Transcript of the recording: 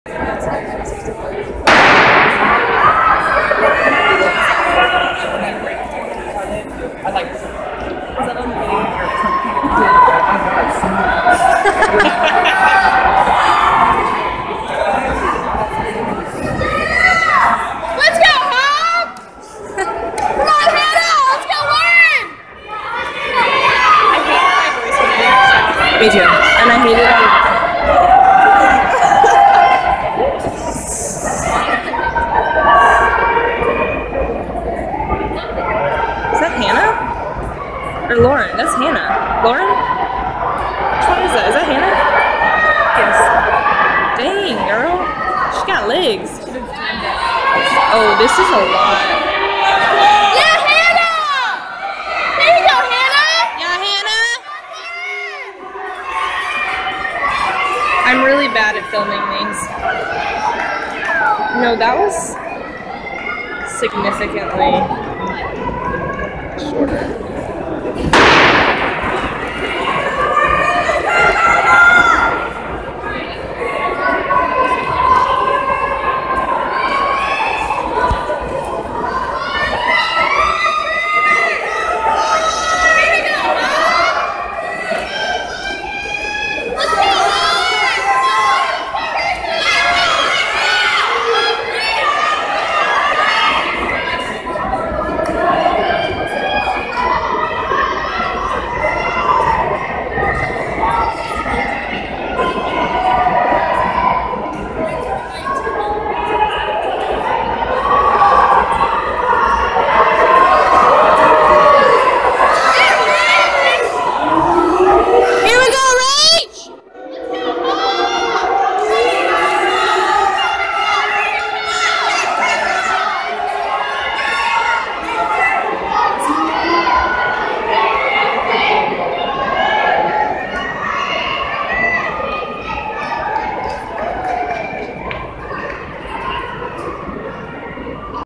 I like this. Was that on the video? Let's go, Hub! Come on, Hannah! Let's go learn! I hate my voice when I Me too. And I hate it on. Is that Hannah? Or Lauren? That's Hannah. Lauren? Which one is that? Is that Hannah? Yes. Dang, girl. She got legs. Oh, this is a lot. Yeah, Hannah! There you go, Hannah! Yeah, Hannah? I'm really bad at filming things. No, that was significantly shorter.